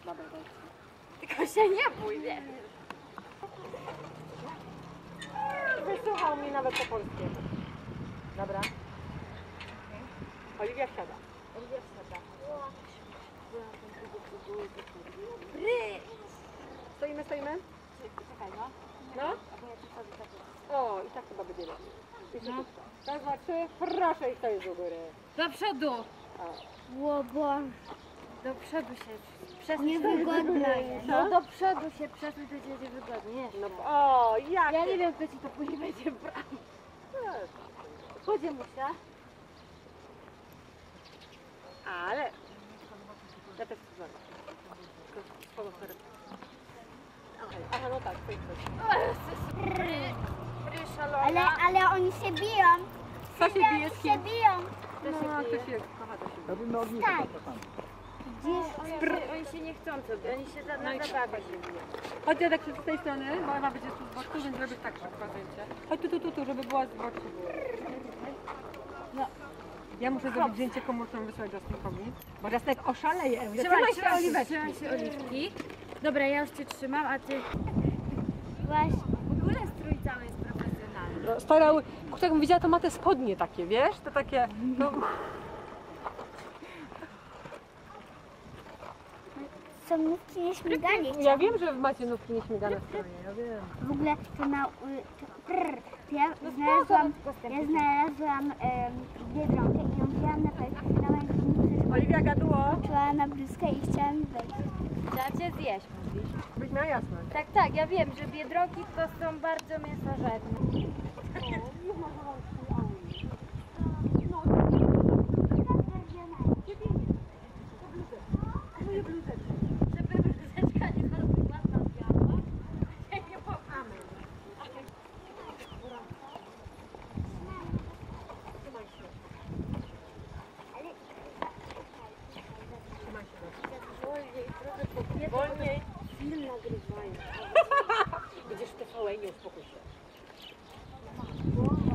Dobra, dajcie. Tylko się nie bój, wiesz. Wysłuchał mi nawet po polskiemu. Dobra. Oliwia wsiada. Stoimy? Czekaj, no. No? O, i tak chyba będzie lepiej. No. Raz, dwa, trzy. Proszę, i to jest do góry. Do przodu. O. Do przodu się przesuń. Niewygodne jest. No do przodu się przesuń, to ci będzie wygodnie. No, o, jak? Ja nie wiem, kto ci to później będzie brał. Chodź, Musia. Ale... Ja też chcę znaleźć. Aha, no tak, to jest Ale oni się biją. Co się bije z Się kim? biją. No, to się kocha, to się Robimy ognisko Tak. pod kochami. Oni się nie chcą sobie, oni się na zabawie się biją. Chodź Jadek z tej strony, bo Ewa będzie tu z boku, więc zrobisz tak szybko zdjęcie. Chodź tu, żeby była z boku. No. Ja muszę zrobić zdjęcie komórką, wysłać Justynkowi, bo Justynek oszaleje. Trzymaj się, Oliweczki. Trzymaj się oliwki. Dobra, ja już cię trzymam, a ty... Właśnie. W ogóle strój cały jest profesjonalny. No, stara, kurczę, jakbym widziała, to ma te spodnie takie, wiesz? To takie... No, Są nówki nieśmigane. ja wiem, że macie nówki nieśmigane w stronie, ja wiem. W ogóle to na... Ja No znalazłam Biedronkę i ją wzięłam na łańcuchu. Oliwia Gaduło. Czuła na bluzkę i chciałam wejść. Trzeba cię zjeść, mówisz. Być miała jasność. Tak, ja wiem, że biedronki to są bardzo mięsożerne. Żeby bluzeczka nie była biała. Ja nie połamy. Wolniej. Film nagrywają. Będziesz w TVN, nie uspokój się.